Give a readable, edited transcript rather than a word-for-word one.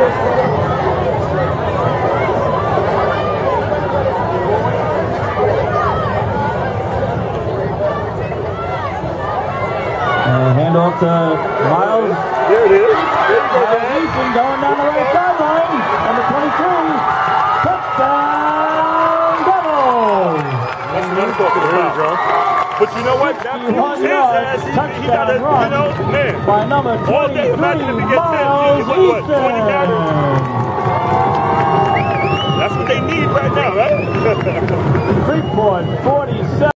Handoff to Miles. There it is. Miles Eason going down the right sideline. Number 22. Touchdown, Devils! That's what I'm talking about, bro. But you know what? That proves his ass. He got a, man. By number 23, all day, imagine if he gets 10, Miles what, 20 carries? That's what they need right now, right? Freeport 47.